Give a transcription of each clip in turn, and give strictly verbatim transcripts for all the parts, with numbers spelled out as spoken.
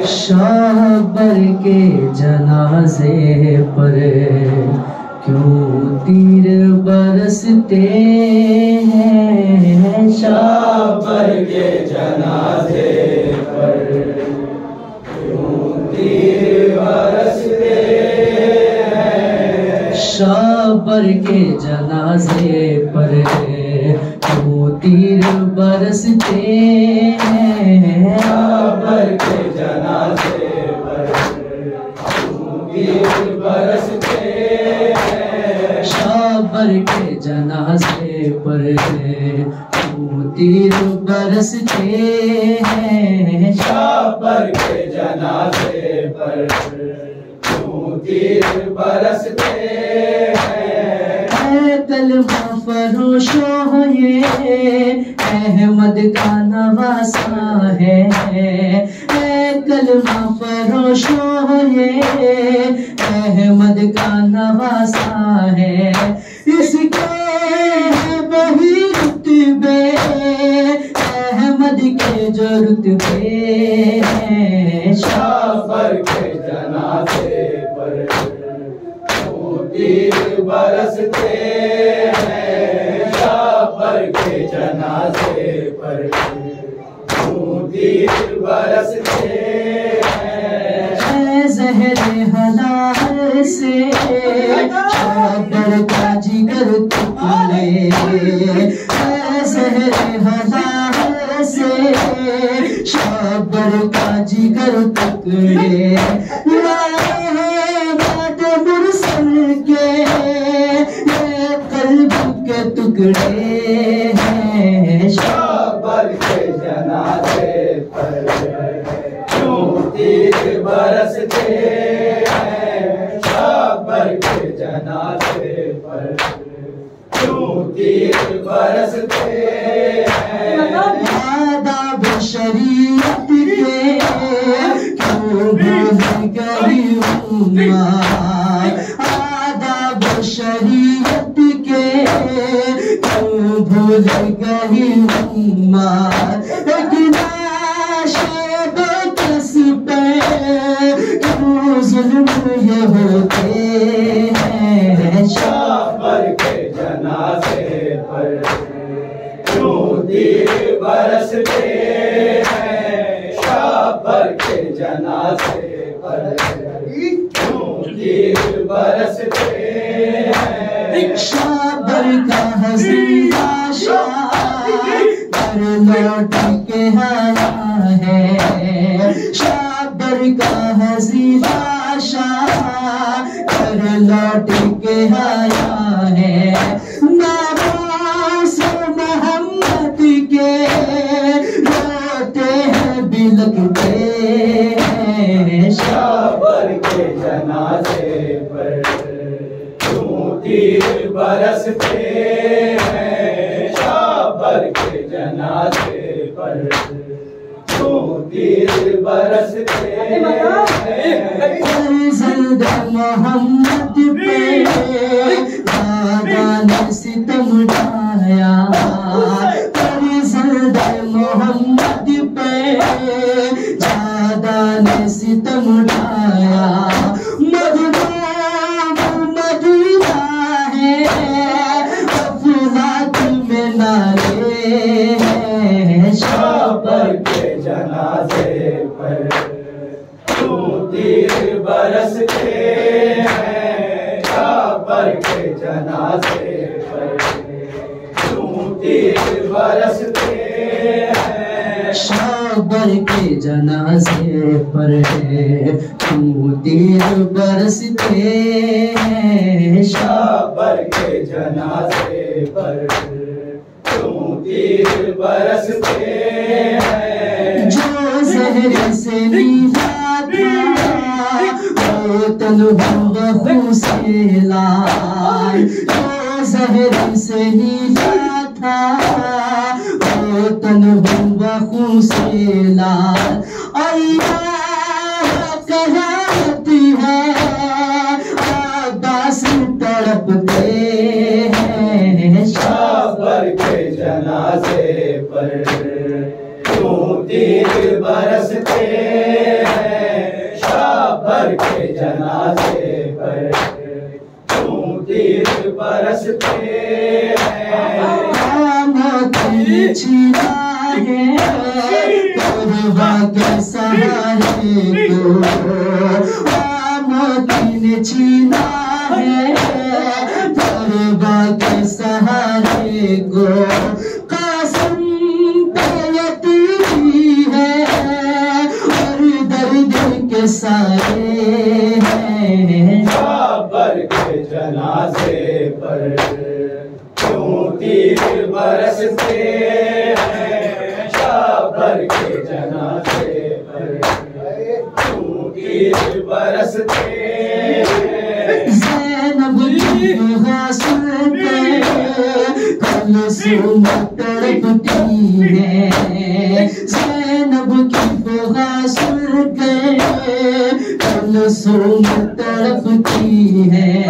शाबर के जनाजे पर क्यों तीर बरसते हैं। शाबर के जनाजे पर क्यों तीर बरसते हैं। शाबर के जनाजे पर क्यों तीर बरसते हैं। शाबर के जनाजे पर क्यों तीर बरसते हैं। शाबर के जनाजे पर क्यों तीर बरसते हैं। शाबर के जनाजे पर क्यों तीर बरसते हैं। कलमा फरोशो हो ये अहमद का नवासा है। कलमा फरोशो हो ये अहमद का नवासा है। इसके वही रुतबे अहमद के जो रुतबे हैं। शाबर के जनाजे पर क्यों तीर बरसते हैं। शाबर के जनाजे पर क्यों तीर बरसते हैं। ज़हरे हलाल से शाबर का जिगर टुकड़े। ज़हरे हलाल से शाबर का जिगर टुकड़े। टुकड़े हैं। शाबर के जनाजे पर क्यों तीर बरसते हैं। शाबर के जनाजे पर क्यों तीर बरसते हैं। आदाब शरीयत के क्यों भूल गई उम्मत। आदाब शरीयत के क्यों भूल गई उम्मत। बेकस पे क्यों जुल्म ये होते हैं। शाबर के जनाजे पर क्यों तीर बरसते हैं। शाबर के जनाजे पर क्यों तीर बरसते हैं। शाबर का हज़ीर आशा घर लौट के आया है। शाबर का हज़ीर आशा घर लौट के आया है। नाबास मोहम्मद के रोते हैं बिलखते हैं। शाबर के जनाजे पर क्यों तीर बरसते हैं। शाबर के जनाजे पर क्यों तीर बरसते हैं। ज़िंदा मोहम्मद पे दादा ने सितम ढाया। ज़िंदा मोहम्मद पे दादा ने सितम ढाया। शाबर के जनाजे पर क्यों तीर बरसते हैं। शाबर के जनाजे पर क्यों तीर बरसते हैं। शाबर के जनाजे पर क्यों तीर बरसते हैं। शाबर के जनाजे पर क्यों तीर बरसते हैं। जो ज़हर से नीला था वो तन बखू से लाल। जो ज़हर से नीला था वो तन बखू से लाल। अल्लाह कहती है आबास तड़पते हैं। शाबर के जनाजे पर क्यों तीर बरसते हैं। बरसते हैं। मोती छीना है करवा के सहारे को, मोती ने छीना है करवा के सहारे को। कासम यतीमी है और दर्द के साए हैं। शाबर के जनाजे पर क्यों तीर बरसते हैं। शाबर के जनाजे पर क्यों तीर बरसते हैं। ज़ैनब की दुआ सुन के कल सुमत तड़पती है। ज़ैनब की दुआ सुन के कल सुमत तड़पती है।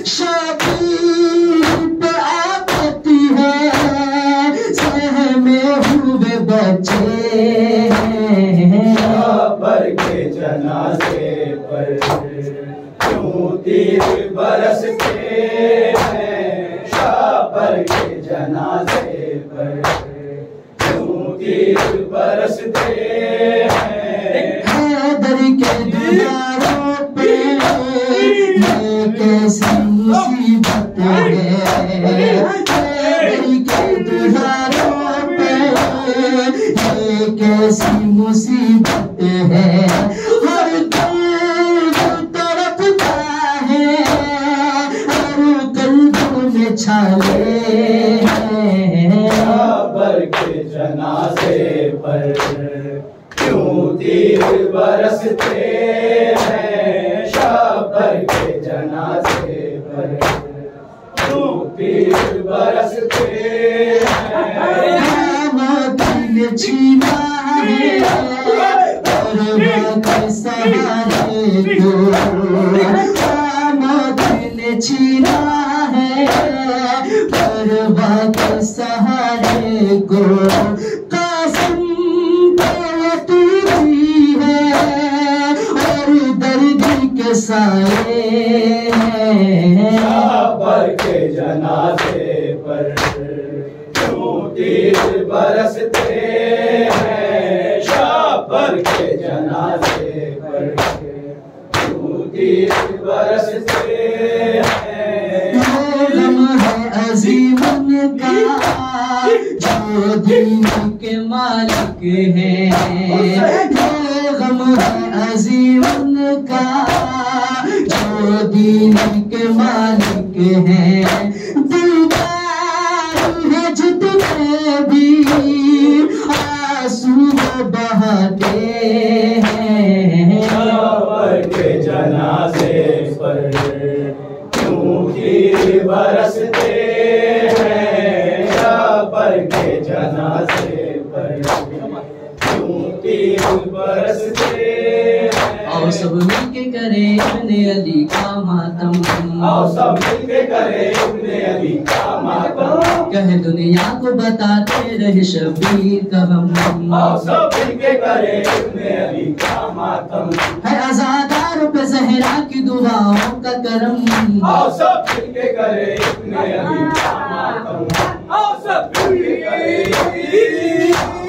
शबीर पे आती है सहमे हुए बच्चे हैं। शाबर के जनाजे पर क्यों तीर बरसते हैं। शाबर के जनाजे पर क्यों तीर बरसते हैं। हैदर के दीवारों पे ये कैसी मुसीबत है। हैदर के दीवारों पे ये कैसी मुसीबत है। हर दिल तड़पता है हर कल्बों में छाले हैं। शाबर के जनाजे पर क्यों तीर बरसते हैं। शाबर के जनाजे पर क्यों तीर बरसते हैं। मोती छीना है करवा के सहारे को। मोती छीना है करवा के सहारे को। कासम यतीमी है और दर्द के साए हैं। शाबर के जनाजे पर क्यों तीर बरसते हैं। शाबर के जनाजे पर क्यों तीर बरसते हैं। गम है अजीम का जो दीन के मालिक है। गम है अजीम का जो दीन के मालिक है। दिलदार है जितने भी आंसू बहाते हैं। शाबर के जनाजे पर क्यों तीर बरसते हैं। शाबर के जनाजे पर क्यों तीर बरसते हैं। और सब मिलके करे इब्ने अली का मातम। आओ सब मिलके करे इब्ने अली का मातम। कहे दुनिया को बताते रहे शबीर का हम। आओ सब मिलके करे इब्ने अली का मातम। है आजादार पे जहरा की दुआओं का करम। आओ सब मिलके करे इब्ने अली का मातम। आओ सब मिलके करे।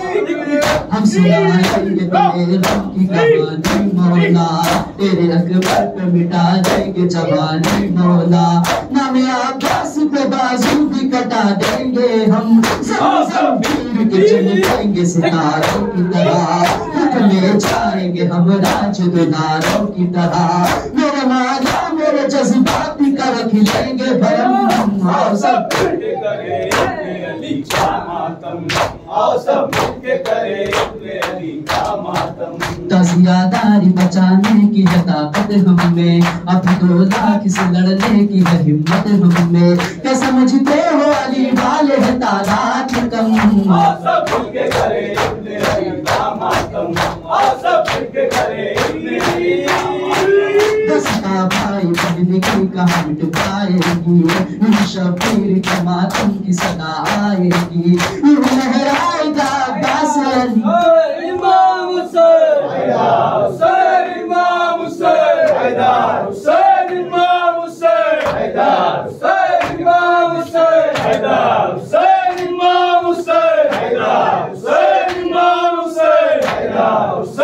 हम सुनाएंगे तेरे रब की कहानी मौला। तेरे अकबर पे मिटा देंगे जवानी मौला। नाम अब्बास पे बाजू भी कटा देंगे हम। ज़म-ज़म वीर के चमकेंगे सितारों की तरह। हुक्म जाएंगे हम राजदुलारों की तरह। मेरे माला मेरे जज्बात का रख लेंगे भरम। और सब मिलके करे इब्ने अली का मातम। आओ सब मिलके करे इब्ने अली का मातम। ताज़ियादारी बचाने की है ताकत हमें। अब दो लाख से लड़ने की है हिम्मत हमें। क्या समझते हो अली वाले है तादाद कम। आओ सब मिलके करे इब्ने अली का मातम। आओ सब मिलके करे इब्ने अली। दस का भाई बहन की कहा मिट पाएगी। शबीर के मातम की सदा आएगी। लहराएगा अब्बास अली। इमाम हुसैन हैदर हुसैन इमाम हुसैन हैदर हुसैन इमाम हुसैन हैदर हुसैन इमाम सैयदा